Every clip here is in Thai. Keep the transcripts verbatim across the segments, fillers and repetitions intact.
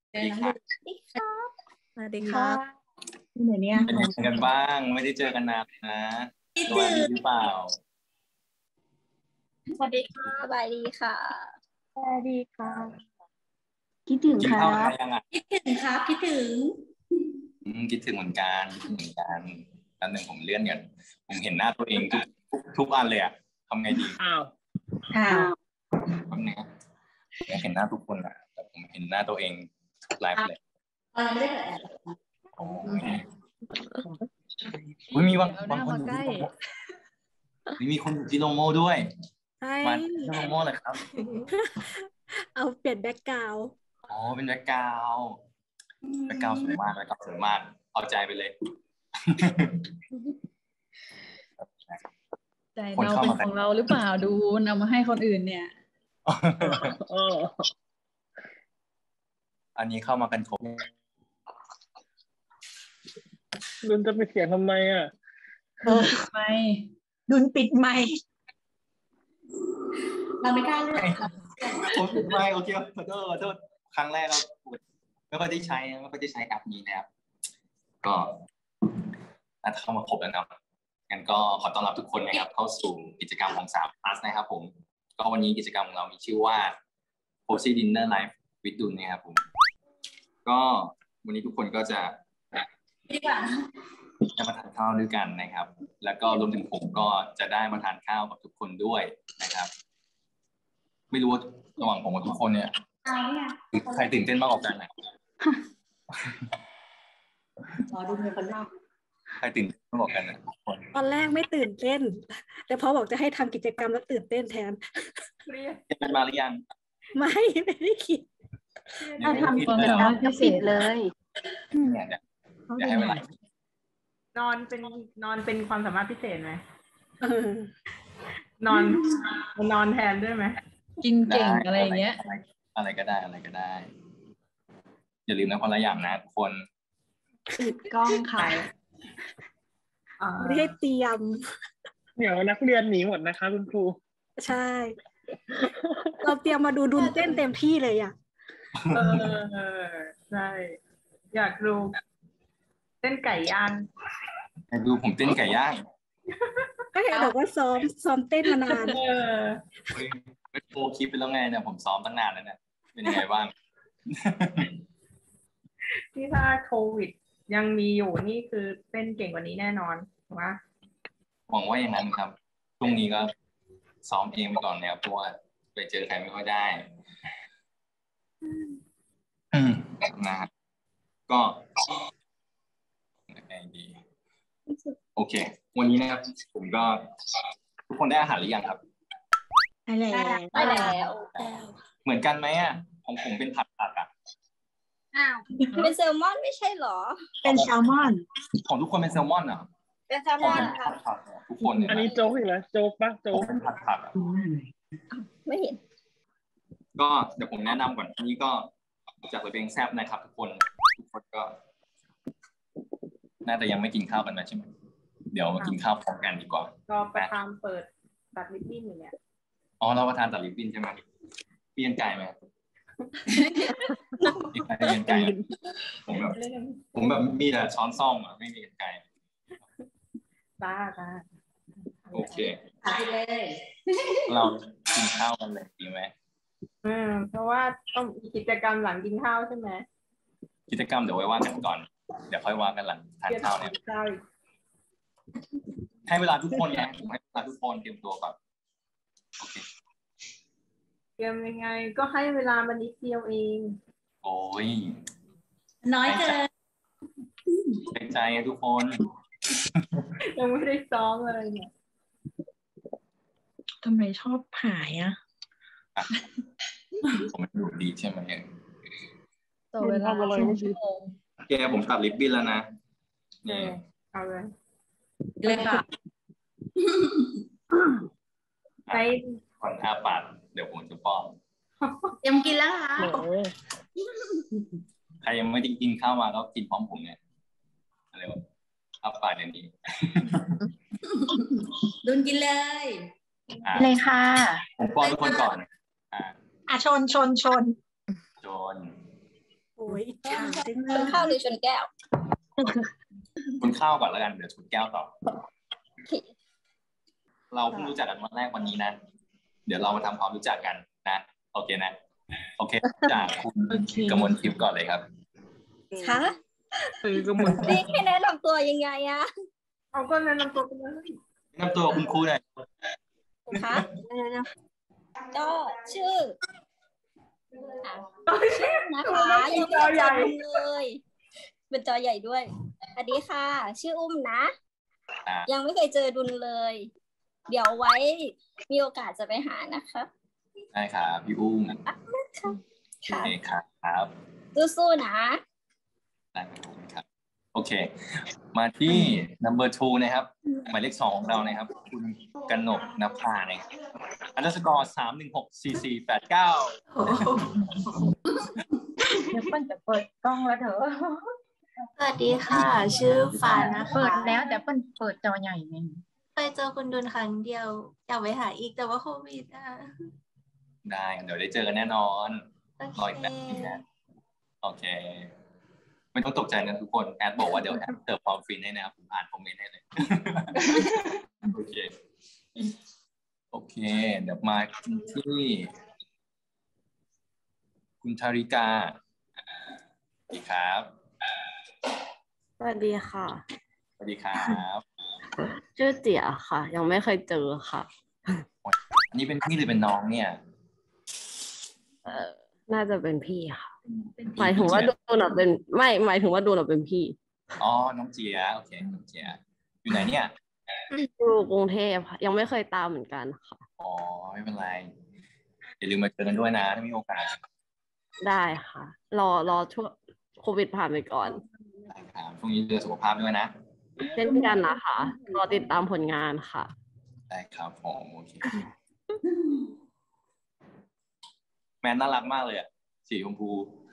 สวัสดีครับสวัสดีครับที่ไหนเนี่ยเป็นยังไงกันบ้างไม่ได้เจอกันนานนะสวัสดีหรือเปล่าสวัสดีค่ะสบายดีค่ะสวัสดีค่ะคิดถึงครับคิดถึงครับคิดถึงคิดถึงเหมือนกันคิดถึงเหมือนกันอันหนึ่งผมเลื่อนกันผมเห็นหน้าตัวเองทุกทุกอันเลยอะทำไงดีอ้าวอ้าวแป๊บนึงนะผมเห็นหน้าทุกคนอะแต่ผมเห็นหน้าตัวเองทุกไลฟ์เลยอ่าไม่ได้โอ้ยมีบางบางคนอยู่ที่มีคนอยู่ที่โลโม่ด้วยมาที่โลโม่เลยครับเอาเปลี่ยนแบ็คกราวด์อ๋อเป็นแบ็คกราวด์แบ็คกราวด์สวยมากแบ็คกราวด์สวยมากเอาใจไปเลยใจเราเป็นของเราหรือเปล่าดูนำมาให้คนอื่นเนี่ยอันนี้เข้ามากันครบดุนจะไปเสียงทำไมอ่ะไมดุนปิดไมค์เราไม่กล้าเลือกผมปิดไมค์โอเคขอโทษขอโทษครั้งแรกเราไม่ค่อยได้ใช้ไม่ค่อยได้ใช้แอปนี้นะครับก็น่าจะเข้ามาครบแล้วนะงั้นก็ขอต้อนรับทุกคนนะครับเข้าสู่กิจกรรมของสาม plus นะครับผมก็วันนี้กิจกรรมของเรามีชื่อว่า Cozy Dinner Live with ดุลนะครับผมก็วันนี้ทุกคนก็จะจะมาทานข้าวด้วยกันนะครับแล้วก็รวมถึงผมก็จะได้มาทานข้าวกับทุกคนด้วยนะครับไม่รู้ว่าระหว่างผมกับทุกคนเนี่ยใครตื่นเต้นมากกว่ากันนะรอดูเป็นคนแรกใครตื่นเต้นมากกว่ากันนะทุกคนตอนแรกไม่ตื่นเต้นแต่พอบอกจะให้ทำกิจกรรมแล้วตื่นเต้นแทนเรียนมาหรือยังไม่ไม่ได้คิดถ้าทำกิจกรรมพิเศษเลยเนี่ยเดี๋ยวให้เวลานอนเป็นนอนเป็นความสามารถพิเศษไหมนอนนอนแทนด้วยไหมกินเก่งอะไรอย่างเงี้ยอะไรก็ได้อะไรก็ได้อย่าลืมนะคนละอย่างนะทุกคนปิดกล้องค่ะไม่ให้เตรียมเดี๋ยวนักเรียนหนีหมดนะคะคุณครูใช่เราเตรียมมาดูดุลเต้นเต็มที่เลยอ่ะเออใช่อยากดูเต้นไก่ย่างอยากดูผมเต้นไก่ย่างก็เห็นบอกว่าซ้อมซ้อมเต้นมานานเออไม่โพคลิปไปแล้วไงเนี่ยผมซ้อมตั้งนานแล้วเนี่ยเป็นยังไงบ้างที่ถ้าโควิดยังมีอยู่นี่คือเต้นเก่งกว่านี้แน่นอนถูกไหมหวังว่าอย่างนั้นครับช่วงนี้ก็ซ้อมเองไปก่อนเนี่ยเพราะว่าไปเจอใครไม่ค่อยได้อืมนะก็ไงดีโอเควันนี้นะครับผมก็ทุกคนได้อาหารหรือยังครับได้แล้วได้แล้วเหมือนกันไหมอ่ะของผมเป็นผัดผักอ่ะอ้าวเป็นแซลมอนไม่ใช่หรอเป็นแซลมอนของทุกคนเป็นแซลมอนอ่ะเป็นแซลมอนค่ะทุกคนอันนี้โจ๊กอีกแล้วโจ๊กปะโจ๊กเป็นผัดผักไม่เห็นก็เดี๋ยวผมแนะนำก่อนนี่ก็จากเพลงแซ่บนะครับทุกคนทุกคนก็น่าจะยังไม่กินข้าวกันนะใช่ไหมเดี๋ยวมากินข้าวพร้อมกันดีกว่าก็ประธานเปิดตัดลิปบิ้นอยู่เนี่ยอ๋อเราประธานตัดลิปบิ้นใช่ไหมเปลี่ยนไก่ไหมมีใครเปลี่ยนไก่ผมแบบผมแบบมีแต่ช้อนซ่อมอ่ะไม่มีไก่บ้าบ้าโอเคเลยเรากินข้าวกันเลยดีไหมอืมเพราะว่าต้องมีกิจกรรมหลังกินข้าวใช่ไหมกิจกรรมเดี๋ยวไว้ว่ากันก่อนเดี๋ยวค่อยว่ากันหลังทานข้าวเนี่ยให้เวลาทุกคนนะผมให้เวลาทุกคนเตรียมตัวก่อนโอเคเตรียมยังไงก็ให้เวลามันนิดเดียวเองโอ้ยน้อยเกินเป็นใจทุกคนยังไม่ได้ซ้อมเลยเนี่ยทำไมชอบหายอ่ะผมไม่ดูดีใช่ไหมต่อเวลาชั่วโมงแกผมตัดลิปบิ้นแล้วนะนี่เอาเลยเลยค่ะไปก่อนห้าบาทเดี๋ยวผมจะป้อนยังกินแล้วค่ะใครยังไม่ได้กินข้าวมาก็กินพร้อมผมเนี่ยอะไรวะห้าบาทอย่างนี้ดุนกินเลยเลยค่ะผมป้อนทุกคนก่อนอ่ะชนชนชนชนโอ้ยอิจฉาจังเลชนยข้าวหรือชนแก้วคุณข้าวก่อนแล้วกันเดี๋ยวชุดแก้วต่อโอเคเราเพิ่งรู้จักกันวันแรกวันนี้นะเดี๋ยวเรามาทำความรู้จักกันนะโอเคนะโอเคจากคุณโอเคกมลทิพย์ก่อนเลยครับคะคือกระหมดนี่ให้แนะนำตัวยังไงอะเอาก็แนะนำตัวกันเลยแนะนำตัวคุณครูหน่อยคะก็ชื่ออ่ะชื่อนะคะยังไม่เคยเจอคุณเลยเป็นจอใหญ่ด้วยสวัสดีค่ะ ชื่ออุ้มนะอ่ายังไม่เคยเจอดุลเลย เดี๋ยวไว้มีโอกาสจะไปหานะคะได้ครับพี่อุ้มค่ะโอเคครับสู้ๆนะได้ครับโอเค มาที่ number two นะครับหมายเลขสองของเรานะครับ คุณกนกนภานะครับอันดับสกอร์สามหนึ่งหกสี่สี่แปดเก้าเดี๋ยวเปิ้ลจะเปิดกล้องแล้วเถอะสวัสดีค่ะ ชื่อฟานนะคะเปิดแล้วแต่เปิ้ลเปิดจอใหญ่ไงไปเจอคุณดุลครั้งเดียวอยากไปหาอีกแต่ว่าโควิดอ่ะได้เดี๋ยวได้เจอกันแน่นอนโอรออีกเคแป๊บนึงนะโอเค ไม่ต้องตกใจนะทุกคนแอดบอกว่าเดี๋ยวแอดเติมความฟินให้นะครับผมอ่านคอมเมนต์ให้เลย โอเค โอเค เดี๋ยวมาที่ คุณธาริกาสวัสดีครับสวัสดีค่ะสวัสดีครับชื่อเจียค่ะ ยังไม่เคยเจอค่ะอันนี้เป็นพี่หรือเป็นน้องเนี่ยเออน่าจะเป็นพี่ค่ะ หมายถึงว่าดูน่ะเป็นไม่หมายถึงว่าดูน่ะเป็นพี่อ๋อ น้องเจียโอเค น้องเจียอยู่ไหนเนี่ยอยู่กรุงเทพค่ะยังไม่เคยตามเหมือนกันค่ะอ๋อ ไม่เป็นไร อย่าลืมมาเจอกันด้วยนะถ้ามีโอกาสได้ค่ะ รอรอช่วงโควิดผ่านไปก่อนได้ครับช่วงนี้ดูแลสุขภาพด้วยนะเช่นกันนะคะรอติดตามผลงานค่ะได้ครับผมโอเค แมนน่ารักมากเลยอ่ะ สีชมพู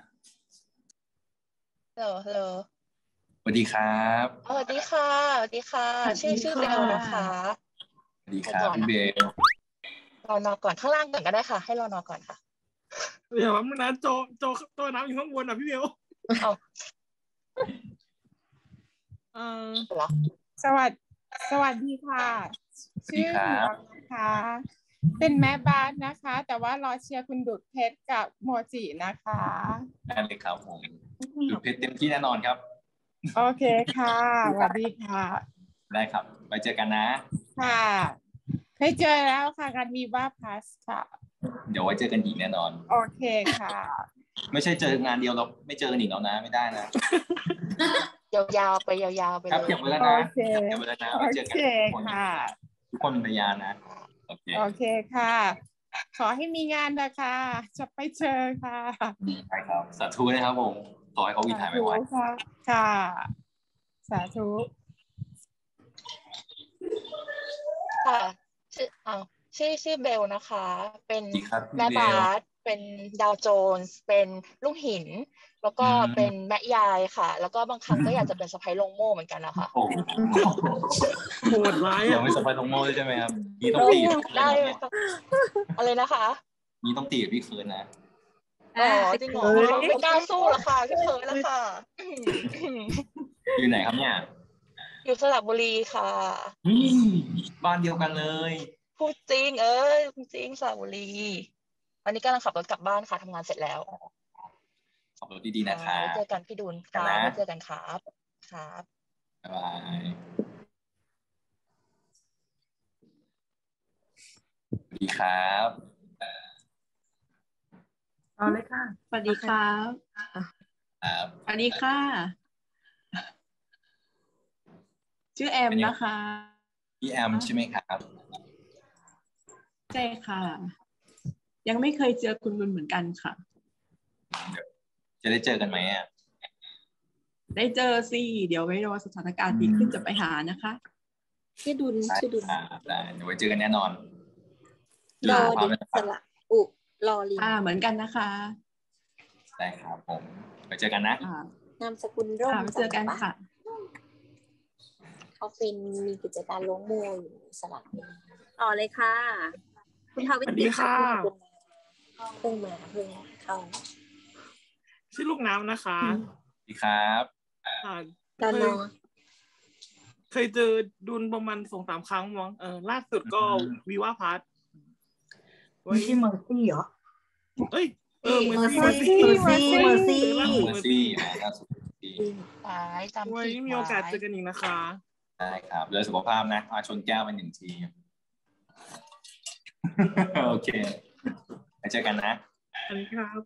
ฮัลโหลฮัลโหลสวัสดีครับสวัสดีค่ะสวัสดีค่ะ ชื่อชื่อเบลนะคะสวัสดีครับพี่เบลรอนอก่อนข้างล่างก่อนก็ได้ค่ะ ให้รอนอก่อนค่ะเดี๋ยวมันนะโจโจตัวน้ำอยู่ข้างบนอ่ะพี่เบลเอาเออเหรอสวัสดสวัสดีค่ะสวัสดีชื่อครัหยบองนะคะ เป็นแม่บ้านนะคะ แต่ว่ารอเชียร์คุณดุดเพชรกับโมจินะคะได้เลยครับผมดูเพจเต็มที่แน่นอนครับโอเคค่ะสวัสดีค่ะได้ครับ ไปเจอกันนะค่ะเคยเจอแล้วค่ะกันวีบ้าพลัสค่ะเดี๋ยวไว้เจอกันอีกแน่นอนโอเคค่ะไม่ใช่เจองานเดียวเราไม่เจอกันอีกแล้วนะ ไม่ได้นะยาวๆไปยาวๆไปครับเลยเก็บไว้แล้วโอนะเคเก็บไว้แล้วนะโอไว้เจอกันเคทุกคนค่ะทุกคนเป็นพยานนะ โอเคโอเคค่ะ ขอให้มีงานนะคะจะไปเจอค่ะใช่ครับ สาธุนะครับผม ขอให้เขาวิถีหายไวสาธุค่ะค่ะ สาธุค่ะชื่อเอาชื่อชื่อเบลนะคะ เป็นๆดีครับพี่แม่เบบาลสเป็นดาวโจนส์เป็นลูกหิน แล้วก็อืมเป็นแม่ยายค่ะ แล้วก็บางครั้งก็อยากจะเป็นสะใภ้ลงโม่เหมือนกันนะคะโอ้โหโหดร้ายเดี๋ยวอ่ะไม่สบายตรงโม่ด้วยใช่ไหมครับ นี่ต้องตีกับได้พี่ไหมคะอะไรนะคะนี่ต้องตีกับพี่เคิร์นนะอ๋อจริงเหรอไม่กล้าสู้ละค่ะพี่เพิร์ดละค่ะอยู่ไหนครับเนี่ยอยู่สระบุรีค่ะนี่บ้านเดียวกันเลยพูดจริงเอ้ยพูดจริงสระบุรีวันนี้กำลังขับรถกลับบ้านค่ะทำงานเสร็จแล้วขับรถดีๆนะคะไว้เจอกันพี่ดุลค่ะนะไว้เจอกันครับครับบ๊ายบายสวัสดีครับเอาเลยค่ะสวัสดีครับครับสวัสดีค่ะ ชื่อแอมนะคะพี่แอมใช่ไหมครับใช่ค่ะ ยังไม่เคยเจอคุณลุนเหมือนกันค่ะจะได้เจอกันไหมอ่ะได้เจอสิเดี๋ยวไว้รอสถานการณ์ดีขึ้นจะไปหานะคะชื่อดุลได้ชื่อดุลอ่าได้เดี๋ยวไว้เจอกันแน่นอนรอดูดิภาพสระอุรอลิงอ่าเหมือนกันนะคะได้ครับผมไว้เจอกันนะอ่านามสกุลร่มอ่าไปเจอกันค่ะเขาเป็นมีกิจการลงโม่อยู่สระบุรีต่อเลยค่ะ คุณทาวิสวัสดีค่ะเพิ่งมาเพิ่งเข้าชื่อลูกน้ำนะคะสวัสดีครับค่ะดานเคโนยเคยเจอดุลประมาณสองสามครั้งมั้งเออล่าสุดก็วิวาพาร์ทไม่ใช่เมอร์ซี่เหรอเอ้ยเออเมอเมอร์ร์ซี่ซี่เมอร์ซี่เมอร์ซี่เมอร์ซี่อ่าล่าสุดที่ตายจำไว้ผิดมีโอกาสเจอกันอีกนะคะได้ครับเรื่องสุขภาพนะอาชนแก้วเป็นหนึ่งที โอเคไปเจอกันนะสวัสดีครับ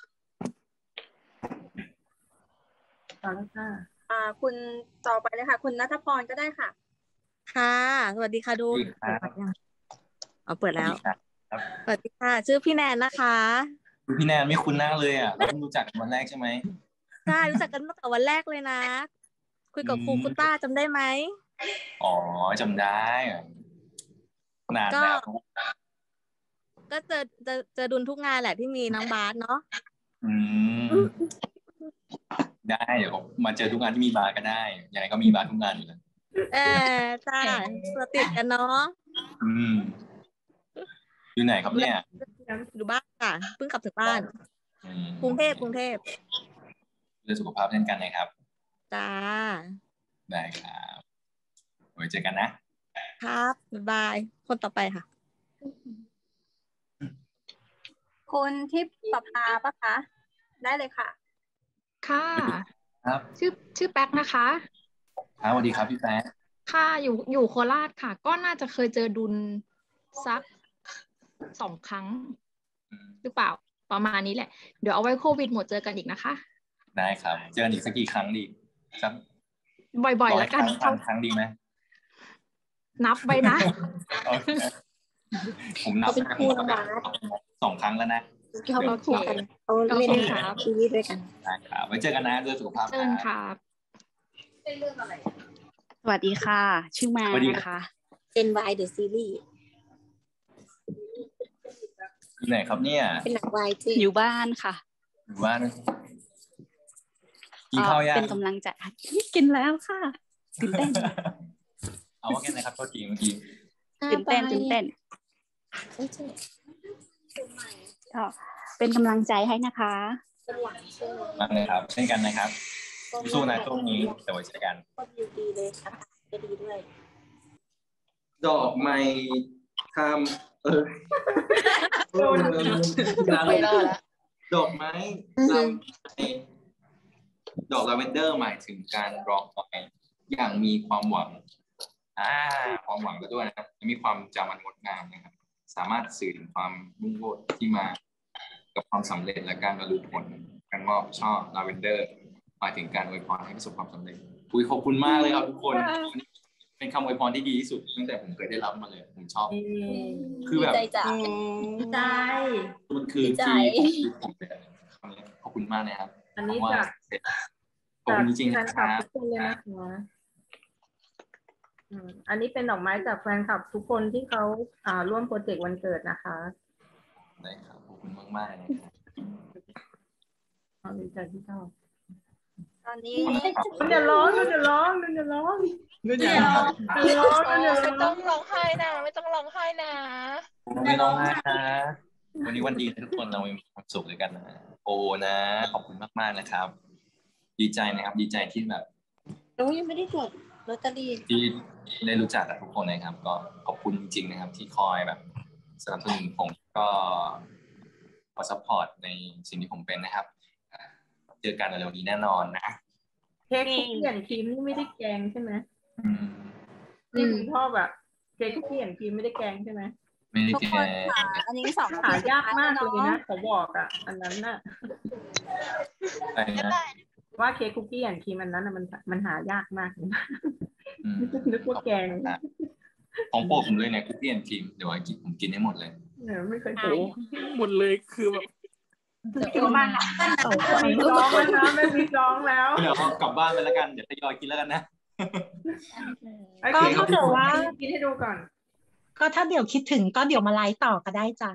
ต่อเลยค่ะอ่า คุณต่อไปเลยค่ะ คุณณัฐพรก็ได้ค่ะค่ะ สวัสดีค่ะดูสวัสดีครับเอาเปิดแล้วสวัสดีครับสวัสดีค่ะ ชื่อพี่แนนนะคะพี่แนนไม่คุ้นหน้าเลยอ่ะเราเพิ่งรู้จักกันวันแรกใช่ไหมใช่รู้จักกันตั้งแต่วันแรกเลยนะ คุยกับครูคุณต้าจำได้ไหมอ๋อจำได้นานแล้วก็เจอเจอเจอดุลทุกงานแหละที่มีน้องบาสเนาะอืมได้เดี๋ยวมาเจอทุกงานที่มีบาร์ก็ได้ยังไงก็มีบาร์ทุกงานอยู่แล้วเออใช่เราติดกันเนาะอืมอยู่ไหนครับเนี่ยอยู่บ้านค่ะเพิ่งกลับถึงบ้านอืมกรุงเทพกรุงเทพเรื่องสุขภาพเช่นกันนะครับจ้าได้ครับไว้เจอกันนะครับบ๊ายบายคนต่อไปค่ะคุณทิพย์ประภาปะคะ ได้เลยค่ะค่ะครับชื่อชื่อแป๊กนะคะครับสวัสดีครับพี่แป๊ะค่ะอยู่อยู่โคราชค่ะ ก็น่าจะเคยเจอดุลสักสองครั้ง หรือเปล่าประมาณนี้แหละ เดี๋ยวเอาไว้โควิดหมดเจอกันอีกนะคะได้ครับเจอกันอีกสักกี่ครั้งดีครับบ่อยๆแล้วกันร้อยครั้งดีไหมนับไปนะโอเคผมนับสองครั้งแล้วนะเขาเป็นคู่กันเขาเล่นครับชีวิตด้วยกันได้ครับไว้เจอกันนะด้วยสุขภาพเจอกันครับเป็นเรื่องอะไรสวัสดีค่ะ ชื่อมาสวัสดีนะคะ Gen Y The Series อยู่ไหนครับเนี่ยเป็นหนังวายจริงอยู่บ้านค่ะอยู่บ้านกินข้าวยังเป็นกำลังใจกินแล้วค่ะตื่นเต้นเอาว่าแค่ไหนครับโทษทีเมื่อกี้ตื่นเต้นตื่นเต้นก็เป็นกำลังใจให้นะคะมาเลยครับเช่นกันนะครับสู้นะช่วงนี้เดี๋ยวไว้เจอกันก็ดีดีเลยค่ะจะดีด้วยดอกไม้ทำเออไม่รอดละดอกไม้ลำดอกลาเวนเดอร์หมายถึงการรอคอยอย่างมีความหวังอ่าความหวังก็ด้วยนะครับมีความจำมันงดงามนะครับสามารถสื่อถึงความมุ่งมั่นที่มากับความสำเร็จและการบรรลุผลการมอบช่อลาเวนเดอร์หมายถึงการอวยพรให้ประสบความสำเร็จคุยขอบคุณมากเลยครับทุกคนเป็นคำอวยพรที่ดีที่สุดตั้งแต่ผมเคยได้รับมาเลยผมชอบคือแบบดีใจจ้ะใจมันคือดีใจที่ผมเป็นคำนี้ขอบคุณมากเลยครับอันนี้ว่าจากขอบคุณจริงๆแฟนะนคคลับรับทุกคนเลยนะคะอืมอันนี้เป็นดอกไม้จากแฟนคลับทุกคนที่เขาอ่าร่วมโปรเจกต์วันเกิดนะคะได้ครับขอบคุณมากๆเลยครับเอาดีใจที่ชอบตอนนี้มันจะร้องมันจะร้องมันจะร้องไม่ได้มันจะร้องมันจะไม่ร้ต้ออง งร้องไห้นะไม่ต้องร้องไห้นะไม่ร้องไห้นะวันนี้วันดีทุกคนเรามีความสุขด้วยกันนะโอ้นะขอบคุณมากๆนะครับ ดีใจนะครับ ดีใจที่แบบหนูยังไม่ได้จดลอตเตอรี่ที่ได้รู้จักกับทุกคนนะครับ ก็ขอบคุณจริงๆนะครับ ที่คอยแบบสนับสนุนผมก็ขอซัพพอร์ตในสิ่งที่ผมเป็นนะครับเจอกันเร็วๆนี้แน่นอนนะเค้กคุกกี้แอนด์ครีมนี่ไม่ได้แกงใช่ไหมอืมนี่คุณพ่อแบบเค้กคุกกี้แอนด์ครีมไม่ได้แกงใช่ไหมไม่ได้ทุกแกคนค่ะอันนี้สองหายากมากเลยนะเขาบอกอ่ะ อันนั้นน่ะอะไรนะว่าเค้กคุกกี้แอนด์ครีมอันนั้นน่ะมันมันหายากมากเลยอืมนึกว่าแกงของโปรดผมเลยเนี่ยคุกกี้แอนด์ครีมเดี๋ยวไอ้กินผมกินให้หมดเลยเออไม่เคยโอ้หมดเลยคือแบบเยอะมากมีซองแล้วนะไม่มีซองแล้วเดี๋ยวกลับบ้านไปแล้วกันเดี๋ยวทยอยกินแล้วกันนะก็ถ้าเกิดว่ากินให้ดูก่อนก็ถ้าเดี๋ยวคิดถึงก็เดี๋ยวมาไลฟ์ต่อก็ได้จ้า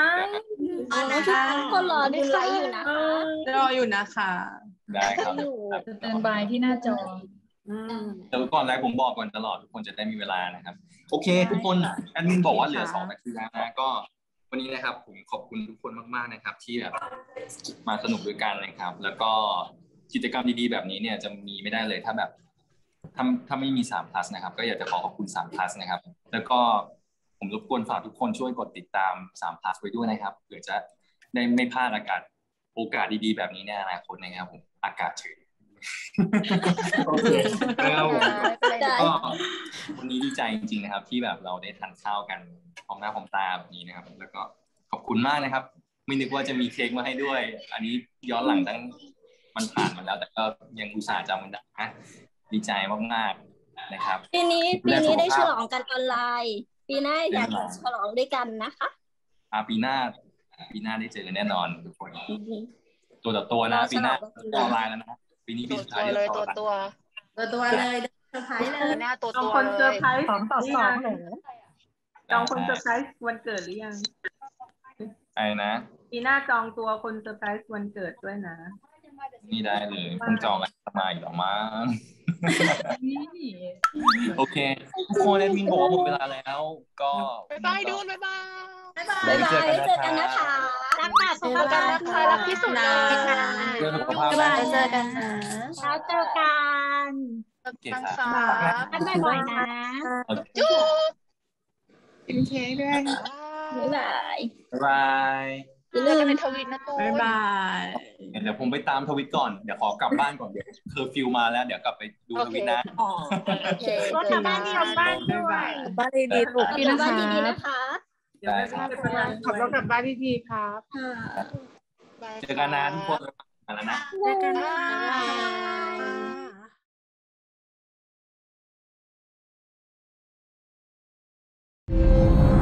ทุกคนรอดูไลฟ์อยู่นะคะรออยู่นะคะได้ครับสแตนบายที่หน้าจอเดี๋ยวก่อนไลฟ์ผมบอกก่อนตลอดทุกคนจะได้มีเวลานะครับ โอเค ทุกคนแอดมินบอกว่าเหลือสองนาทีแล้วนะก็วันนี้นะครับผมขอบคุณทุกคนมากๆนะครับ ที่แบบมาสนุกด้วยกันนะครับ แล้วก็กิจกรรมดีๆแบบนี้เนี่ยจะมีไม่ได้เลยถ้าแบบถ้าถ้าไม่มีสาม plus นะครับก็อยากจะขอขอบคุณสาม plus นะครับแล้วก็ผมรบกวนฝากทุกคนช่วยกดติดตามสาม plus ไว้ด้วยนะครับเผื่อจะได้ไม่พลาดอากาศโอกาสดีๆแบบนี้ในอนาคตนะครับผมอากาศถึงโอเคแล้วก็วันนี้ดีใจจริงๆนะครับที่แบบเราได้ทานข้าวกันพร้อมหน้าพร้อมตาแบบนี้นะครับแล้วก็ขอบคุณมากนะครับไม่นึกว่าจะมีเค้กมาให้ด้วยอันนี้ย้อนหลังตั้งมันผ่านมาแล้วแต่ก็ยังอุตส่าห์จำมันได้นะดีใจมากๆนะครับปีนี้ปีนี้ได้ฉลองกันออนไลน์ปีหน้าอยากจะฉลองด้วยกันนะคะอ่าปีหน้าปีหน้าได้เจอกันแน่นอนทุกคนตัวต่อตัวนะปีหน้าออนไลน์แล้วนะปีนี้ปีสุดท้ายเลยตัวตัวตัวตัวเลยเซอร์ไพรส์เลยหน้าตัวจองตัวคนเลเซอร์ยไพรส์สองต่อสองเหรอจองคนเซอร์ไพรส์วันเกิดหรือยังไอ้นะปีหน้าจองตัวคนเซอร์ไพรส์วันเกิดด้วยนะนี่ได้เลยคงจองกันมาอีกหรอมั้งโอเคทุกคนแอดมินบอกว่าหมดเวลาแล้วก็บ๊ายบายดูนบ๊ายบายบ๊ายบายเจอกันนะคะรักษาสุขภาพนะคะรักที่สุดเลยค่ะเจอสุขภาพบ๊ายบายเจอกันเช้าเจอกันโอเคครับทักบ่อยๆนะจุ๊บกินเค้กด้วยบ๊ายบายบ๊ายบายอย่าลืมในทวิตนะตูนบ๊ายบายเดี๋ยวผมไปตามทวิตก่อนเดี๋ยวขอกลับบ้านก่อนเดี๋ยวเคอร์ฟิวมาแล้วเดี๋ยวกลับไปดูทวิตนะโอเคก็กลับบ้านดีกลับบ้านด้วยบ้านดีๆลูกกลับบ้านดีๆนะคะได้ครับขับรถกลับบ้านดีๆครับเจอกันนะทุกคนมาแล้วนะเจอกันนะบ